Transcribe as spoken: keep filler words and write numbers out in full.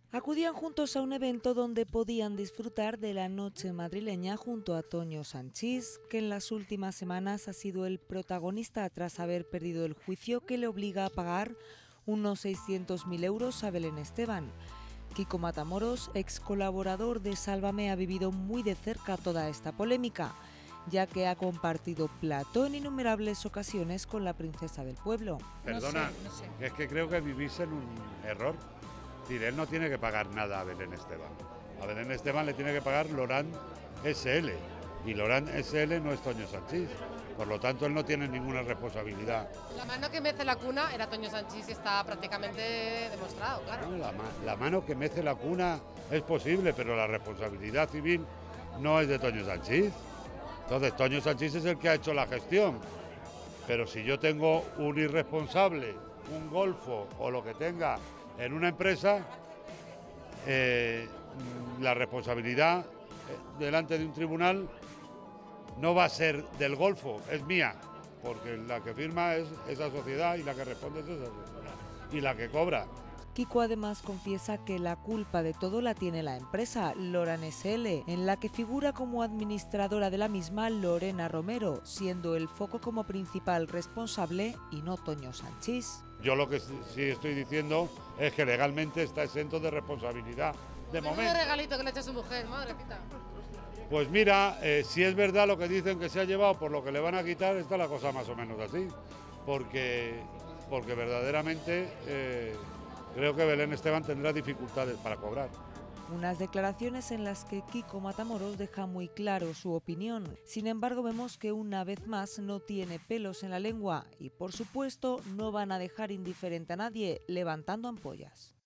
Acudían juntos a un evento donde podían disfrutar de la noche madrileña junto a Toño Sanchis, que en las últimas semanas ha sido el protagonista tras haber perdido el juicio que le obliga a pagar unos seiscientos mil euros a Belén Esteban. Kiko Matamoros, ex colaborador de Sálvame, ha vivido muy de cerca toda esta polémica, ya que ha compartido plató en innumerables ocasiones con la princesa del pueblo. Perdona, No sé, no sé. es que creo que vivís en un error. Es decir, él no tiene que pagar nada a Belén Esteban. A Belén Esteban le tiene que pagar Lorán ese ele. Y Lorán ese ele no es Toño Sanchis. Por lo tanto, él no tiene ninguna responsabilidad. La mano que mece la cuna era Toño Sanchis y está prácticamente demostrado, claro. La, ma la mano que mece la cuna es posible, pero la responsabilidad civil no es de Toño Sanchis. Entonces, Toño Sanchis es el que ha hecho la gestión. Pero si yo tengo un irresponsable, un golfo o lo que tenga en una empresa, eh, la responsabilidad eh, delante de un tribunal no va a ser del golfo, es mía, porque la que firma es esa sociedad y la que responde es esa sociedad y la que cobra. Kiko además confiesa que la culpa de todo la tiene la empresa, Lorán ese ele, en la que figura como administradora de la misma Lorena Romero, siendo el foco como principal responsable y no Toño Sanchis. Yo lo que sí estoy diciendo es que legalmente está exento de responsabilidad, de Menudo momento. regalito que le echa a su mujer, madrecita. Pues mira, eh, si es verdad lo que dicen que se ha llevado por lo que le van a quitar, está la cosa más o menos así, porque, porque verdaderamente eh, creo que Belén Esteban tendrá dificultades para cobrar. Unas declaraciones en las que Kiko Matamoros deja muy claro su opinión. Sin embargo, vemos que una vez más no tiene pelos en la lengua y, por supuesto, no van a dejar indiferente a nadie levantando ampollas.